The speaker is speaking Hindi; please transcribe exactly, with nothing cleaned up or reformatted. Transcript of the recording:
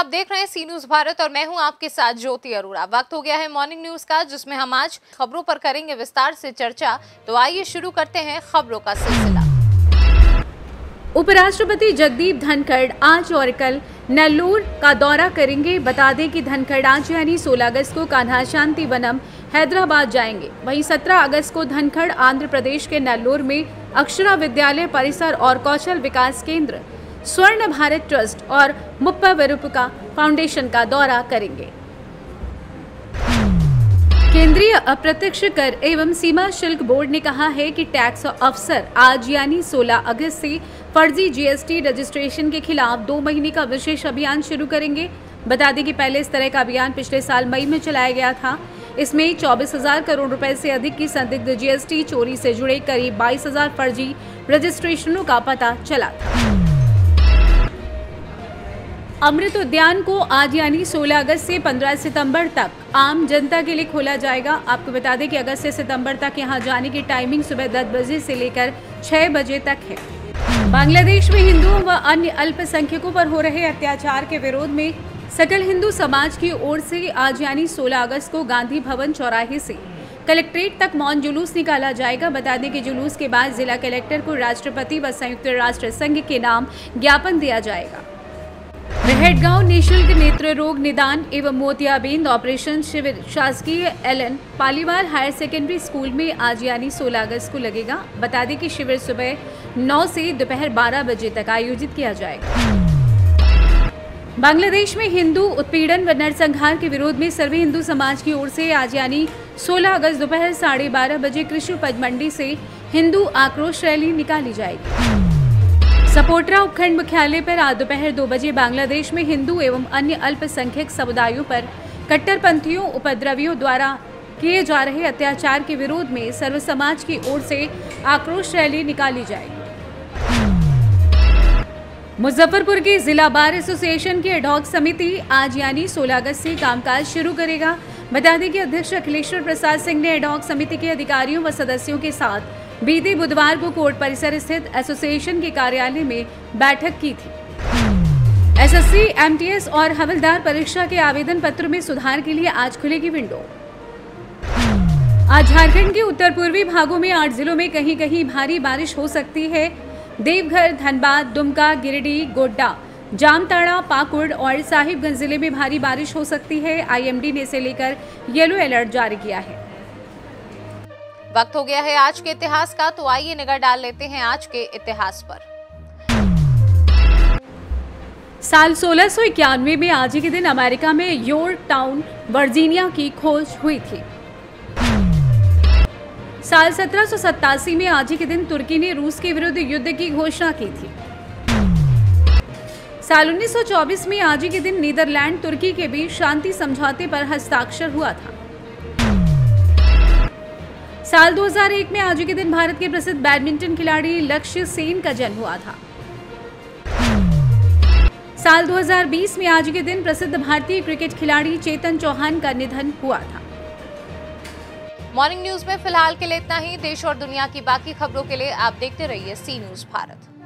देख रहे हैं सी न्यूज भारत और मैं हूं आपके साथ ज्योति अरोड़ा। वक्त हो गया है मॉर्निंग न्यूज का, जिसमें हम आज खबरों पर करेंगे विस्तार से चर्चा। तो आइए शुरू करते हैं खबरों का सिलसिला। उपराष्ट्रपति जगदीप धनखड़ आज और कल नेल्लोर का दौरा करेंगे। बता दें कि धनखड़ आज यानी सोलह अगस्त को कान्हा शांति वनम हैदराबाद जाएंगे। वहीं सत्रह अगस्त को धनखड़ आंध्र प्रदेश के नेल्लोर में अक्षरा विद्यालय परिसर और कौशल विकास केंद्र, स्वर्ण भारत ट्रस्ट और मुप्पा विरुपका फाउंडेशन का दौरा करेंगे। केंद्रीय अप्रत्यक्ष कर एवं सीमा शुल्क बोर्ड ने कहा है कि टैक्स अफसर आज यानी सोलह अगस्त से फर्जी जीएसटी रजिस्ट्रेशन के खिलाफ दो महीने का विशेष अभियान शुरू करेंगे। बता दें कि पहले इस तरह का अभियान पिछले साल मई में चलाया गया था। इसमें चौबीस हजार करोड़ रुपए से अधिक की संदिग्ध जीएसटी चोरी से जुड़े करीब बाईस हजार फर्जी रजिस्ट्रेशनों का पता चला था। अमृत उद्यान को आज यानी सोलह अगस्त से पंद्रह सितंबर तक आम जनता के लिए खोला जाएगा। आपको बता दें कि अगस्त से सितंबर तक यहां जाने की टाइमिंग सुबह दस बजे से लेकर छह बजे तक है। बांग्लादेश में हिंदुओं व अन्य अल्पसंख्यकों पर हो रहे अत्याचार के विरोध में सकल हिंदू समाज की ओर से आज यानी सोलह अगस्त को गांधी भवन चौराहे से कलेक्ट्रेट तक मौन जुलूस निकाला जाएगा। बता दें कि जुलूस के बाद जिला कलेक्टर को राष्ट्रपति व संयुक्त राष्ट्र संघ के नाम ज्ञापन दिया जाएगा। रहटगांव निःशुल्क नेत्र रोग निदान एवं मोतियाबिंद ऑपरेशन शिविर शासकीय LN Paliwal higher secondary school में आज यानी सोलह अगस्त को लगेगा। बता दें कि शिविर सुबह नौ से दोपहर बारह बजे तक आयोजित किया जाएगा। बांग्लादेश में हिंदू उत्पीड़न व नरसंहार के विरोध में सर्वे हिंदू समाज की ओर से आज यानी सोलह अगस्त दोपहर साढ़े बारह बजे कृषि उपज मंडी से हिंदू आक्रोश रैली निकाली जाएगी। सपोटरा उपखंड मुख्यालय पर आज दोपहर दो बजे बांग्लादेश में हिंदू एवं अन्य अल्पसंख्यक समुदायों पर कट्टरपंथियों उपद्रवियों द्वारा किए जा रहे अत्याचार के विरोध में सर्व समाज की ओर से आक्रोश रैली निकाली जाएगी। मुजफ्फरपुर की जिला बार एसोसिएशन की एडहॉक समिति आज यानी सोलह अगस्त से कामकाज शुरू करेगा। बता दें कि अध्यक्ष अखिलेश्वर प्रसाद सिंह ने एडहॉक समिति के अधिकारियों व सदस्यों के साथ बीते बुधवार को कोर्ट परिसर स्थित एसोसिएशन के कार्यालय में बैठक की थी। एसएससी, एमटीएस और हवलदार परीक्षा के आवेदन पत्र में सुधार के लिए आज खुलेगी विंडो। आज झारखंड के उत्तर पूर्वी भागों में आठ जिलों में कहीं कहीं भारी बारिश हो सकती है। देवघर, धनबाद, दुमका, गिरिडीह, गोड्डा, जामताड़ा, पाकुड़ और साहिबगंज जिले में भारी बारिश हो सकती है। आईएमडी ने इसे लेकर येलो अलर्ट जारी किया है। वक्त हो गया है आज के इतिहास का, तो आइए निगाह डाल लेते हैं आज के इतिहास पर। साल सोलह सौ इक्यानवे में आज ही के दिन अमेरिका में यॉर्क टाउन, वर्जीनिया की खोज हुई थी। साल सत्रह सौ सत्तासी में आज ही के दिन तुर्की ने रूस के विरुद्ध युद्ध की घोषणा की थी। साल उन्नीस सौ चौबीस में आज ही के दिन नीदरलैंड तुर्की के बीच शांति समझौते पर हस्ताक्षर हुआ था। साल दो हज़ार एक में आज के दिन भारत के प्रसिद्ध बैडमिंटन खिलाड़ी लक्ष्य सेन का जन्म हुआ था। साल दो हज़ार बीस में आज के दिन प्रसिद्ध भारतीय क्रिकेट खिलाड़ी चेतन चौहान का निधन हुआ था। मॉर्निंग न्यूज में फिलहाल के लिए इतना ही। देश और दुनिया की बाकी खबरों के लिए आप देखते रहिए सी न्यूज भारत।